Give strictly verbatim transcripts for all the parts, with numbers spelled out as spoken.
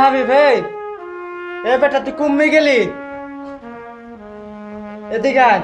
হাবিব এই এ বেটা তুই কমে গেলি এদিকে আয়।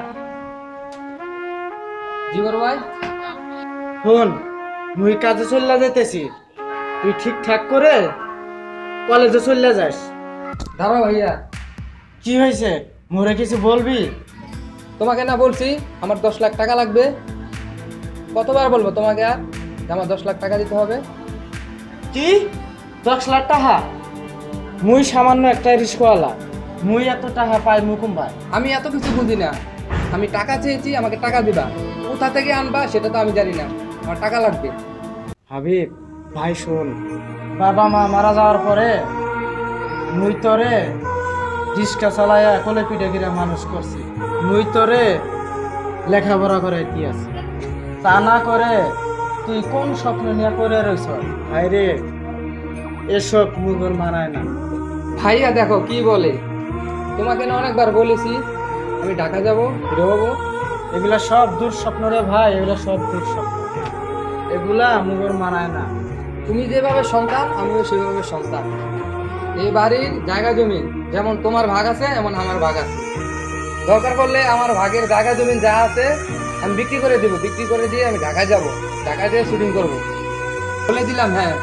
জি বড় ভাই। শোন মুই কাজে চলে যাইতেছি, তুই ঠিকঠাক করে কলেজে চলে যাস। দাঁড়াও ভাইয়া। কি হয়েছে মোরে কিছু বলবি? তোমাকে না বলছি আমার দশ লাখ টাকা লাগবে, কতবার বলবো তোমাকে আর যে আমার দশ লাখ টাকা দিতে হবে? কি দশ লাখ টাকা? মুই সামান্য একটা রিস্কওয়ালা, মুই এত টাকা পাই মুকুম ভাই? আমি এত কিছু বুঝি না, আমি টাকা চেয়েছি আমাকে টাকা দিবা, কোথা থেকে আনবা সেটা তো আমি জানি না, আমার টাকা লাগবে। হাবিব ভাই শোন, বাবা মা মারা যাওয়ার পরে মুই তোরে রিস্কা চালাইয়া কোলে পিঠে কিরা মানুষ করছি, মুই তোরে লেখাপড়া করে দিয়েছি, তা না করে তুই কোন স্বপ্ন নিয়ে করে রয়েছ? ভাই রে এসব মুগর মানায় না। ভাইয়া দেখো কি বলে, তোমাকে না অনেকবার বলেছি আমি ঢাকা যাব ফিরে হবো। এগুলা সব দুঃস্বপ্ন রে ভাই, এগুলা সব দুঃস্বপ্ন, এগুলা মুগর মানায় না। তুমি যেভাবে সন্তান আমিও সেভাবে সন্তান। এই বাড়ির জায়গা জমি যেমন তোমার ভাগ আছে এমন আমার ভাগ আছে, দরকার পড়লে আমার ভাগের জায়গা জমি যা আছে আমি বিক্রি করে দিব, বিক্রি করে দিয়ে আমি ঢাকায় যাব, ঢাকায় যেয়ে শুটিং করবো বলে দিলাম। হ্যাঁ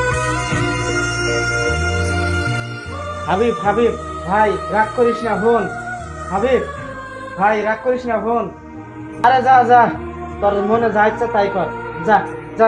হাবিব হাবিব ভাই রাগ করিস না বোন, হাবিব ভাই রাগ করিস না বোন। আরে যা যা, তোর মনে যা ইচ্ছা তাই কর, যা যা।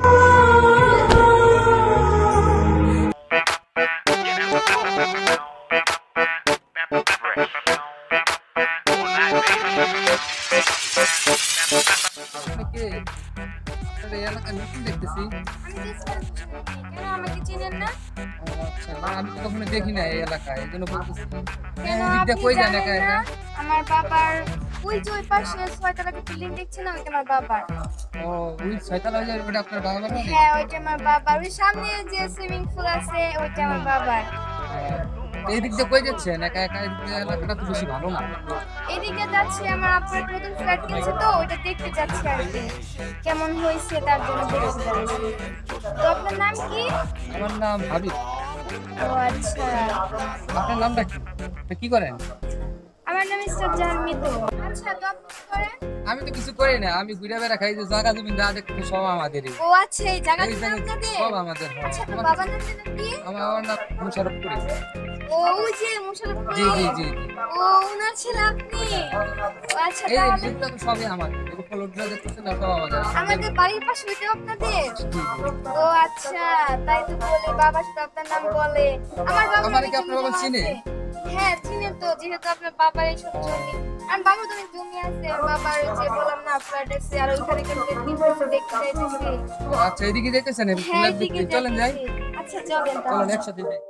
দেখতেছি আমাকে চিনেন না? আমি তো কখনো দেখি না এই এলাকায়, এই জন্য বলতেছি। কেন দিকটা আপনি কই যান জানেন একা না? একা? আমার বাবার ওই যে ওই পাশে ছয়তলা বিল্ডিং দেখছেন না, ওইটা আমার বাবার। ও ওই ছয়তলা ওই যে ওটা আপনার বাবা বাড়ি? হ্যাঁ ওইটা আমার বাবার। ওই সামনে যে সুইমিং পুল আছে ওইটা আমার বাবার। এই দিক দিয়ে কই যাচ্ছেন একা একা? এই দিক দিয়ে এলাকাটা তো বেশি ভালো না। এদিকে যাচ্ছি, আমার আপনার নতুন ফ্ল্যাট কিনছে তো ওইটা দেখতে যাচ্ছি আর কি, কেমন হয়েছে তার জন্য দেখতে যাচ্ছি। তো আপনার নাম কি? আমার নাম হাবিব। ও আচ্ছা, আপনার নামটা কি? আপনি কি করেন? আমার নাম মিস্টার জাহামিদ। আচ্ছা তো আপনি কি করেন? আমি তো কিছু করি না, আমি ঘুরে বেড়া খাই, যে জায়গা জমি যা দেখতে সব আমাদেরই। ও আচ্ছা, এই জায়গাটার এই নাম জায়গা জানেন? সব আমাদের। আচ্ছা তো বাবার নাম জানেন কি? আমার আমার নাম মুশারফ করি। ও ওই যে মুশারফ জি জি জি জি। ও উনার ছেলে আপনি? ও আচ্ছা এই তাহলে এগুলো তো সবই আমার, এগুলো ফলগুলো দেখতেছেন না, সব আমাদের। আমাদের বাড়ির পাশে ওইটা আপনাদের? জি জি। ও আচ্ছা, তাই তো বলে বাবা শুধু আপনার নাম বলে। আমার বাবা আমার কি আপনার বাবা চিনে? হ্যাঁ চিনে তো, যেহেতু আপনার বাবার এইসব জমি, আর বাবার তো অনেক জমি আছে, বাবার ওই যে বললাম না ফ্ল্যাট আছে, আর ওইখানে কিন্তু নিচে দেখতে চাইতেছি। আচ্ছা এদিকে যাইতেছেন? হ্যাঁ এদিকে চলেন যাই। যাইতেছি। আচ্ছা চলেন চলেন তাহলে। একসাথে যাই।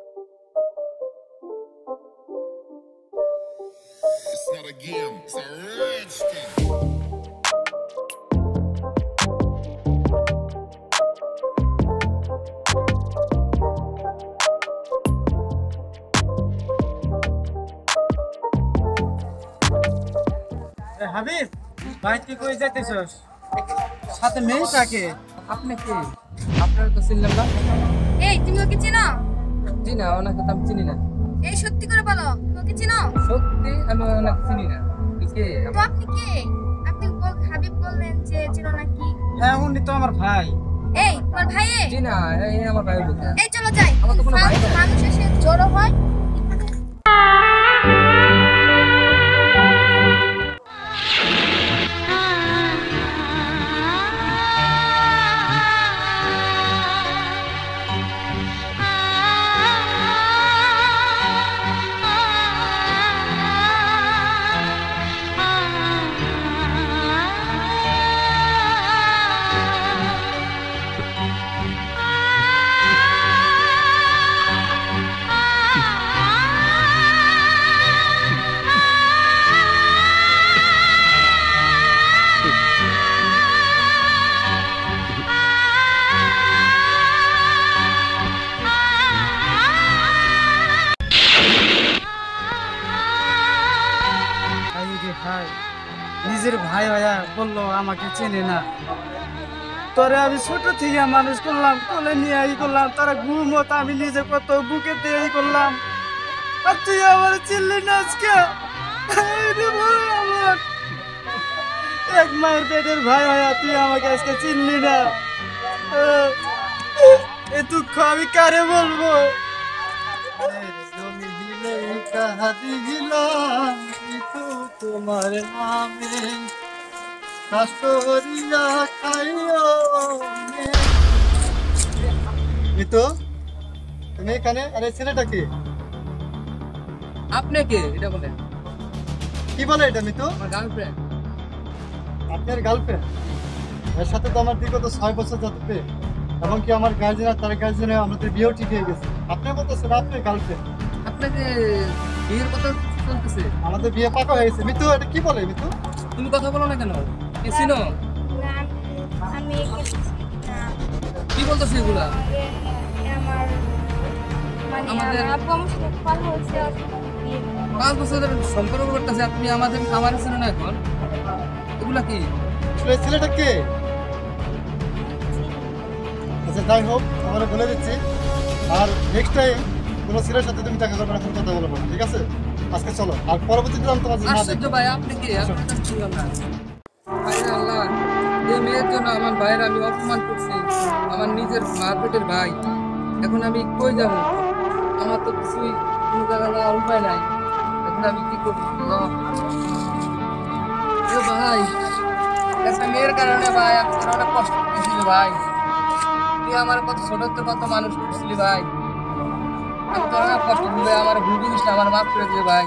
It's not a game, it's a rich thing. Habib ভাই তুই কই যাইতেছস? সাথে মেয়ে থাকে? আপনি কে? আপনার তো চিনলাম না। এই তুমি ওকে চেনো? জি না, ওনাকে তো আমি চিনি না। এই সত্যি করে বলো, তুমি ওকে চেনো? সত্যি আমি ওনাকে চিনি না। কে? তো আপনি কে? আপনি বল হাবিব বললেন যে চেনো নাকি? হ্যাঁ উনি তো আমার ভাই। এই তোমার ভাই? জি না, এই আমার ভাই বলতে। এই চলো যাই, আমার তো কোনো ভাই নেই। মানুষ এসে জড়ো হয়। নিজের ভাই ভাইয়া বললো আমাকে চেনে না। তোরে আমি ছোট থেকে মানুষ করলাম, কোলে নিয়ে ই করলাম, তারা ঘুমত আমি নিজে কত বুকে দিয়ে ই করলাম, আর তুই আমার চিল্লি না আজকে। আরে ভাই আমার এক মায়ের পেটের ভাই হয়, তুই আমাকে আজকে চিনলি না। এ দুঃখ আমি কারে বলবো? জমি দিলে কাহা দিলাম কিন্তু তোমার নামে কাস্টরিয়া খাইও। মিতু তুমি এখানে? আরে ছেলেটা কি? আপনি কে এটা বলেন? কি বলে এটা মিতু? আমার গার্লফ্রেন্ড। আপনার গার্লফ্রেন্ড? এর সাথে তো আমার বিগত ছয় বছর যাচ্ছে, এবং কি আমার গার্জেন আর তার গার্জেনে আমাদের বিয়েও ঠিক হয়ে গেছে। আপনি বলতেছেন আপনার গার্লফ্রেন্ড? আপনাকে বিয়ের কথা চলতেছে? আমাদের বিয়ে পাকা হয়ে গেছে। মিতু এটা কি বলে? মিতু তুমি কথা বলো না কেন? কে চিনো? না, আমি- আমি একে চিনি না। কি বলতেছে এগুলা? এ- এ আমার মানে আমাদের- আমার আব্বু আমার সাথে কথা হয়েছে, ওর সাথে বিয়ে করবো। পাঁচ বছরের সম্পর্ক করতেছে, আপনি আমাদের আমার চিনো না এখন? এগুলা কি? আসলে ছেলেটা কে? আচ্ছা যাই হোক, আমরা বলে দিচ্ছি, আর নেক্সট টাইম কোনো ছেলের সাথে তুমি দেখা করবে না, কোনো কথা বলবো না, ঠিক আছে? আজকে চলো, আর পরবর্তীতে আমি তোমার না আশ্চর্য ভাই, আপনি কি? আপনার কাছে ছিল না। আরে আল্লাহ, এই মেয়ের জন্য আমার ভাইয়ের আমি অপমান করছি, আমার নিজের মারপেটের ভাই। এখন আমি কই যাব? আমার তো কিছুই কোনো জায়গা যাওয়ার উপায় নাই। এখন আমি কি করবো? এ ভাই, একটা মেয়ের কারণে ভাই আমি তোর অনেক কষ্ট পেয়েছিল ভাই। তুই আমার কত ছোট থেকে কত মানুষ করছিলি ভাই। আমি তোর অনেক কষ্ট দিলে আমার ভুল জিনিসটা আমার মাফ করে দিলে ভাই।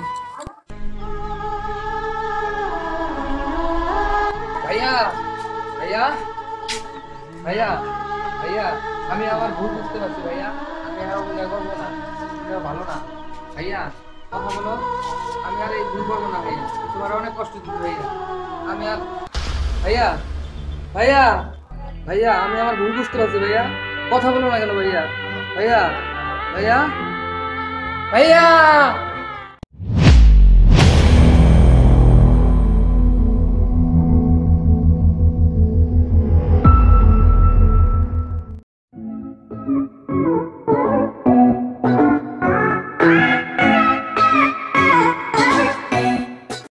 ভাইয়া ভাইয়া ভাইয়া ভাইয়া আমি আমার ভুল বুঝতে পারছি ভাইয়া। আমি আর অভিনয় করবো না, এটা ভালো না। ভাইয়া কথা বলো, আমি আর এই ভুল করবো না ভাইয়া। তোমার অনেক কষ্ট দিচ্ছি ভাইয়া। আমি আর ভাইয়া ভাইয়া ভাইয়া আমি আমার ভুল বুঝতে পারছি ভাইয়া। কথা বলো না কেন ভাইয়া? ভাইয়া ভাইয়া ভাইয়া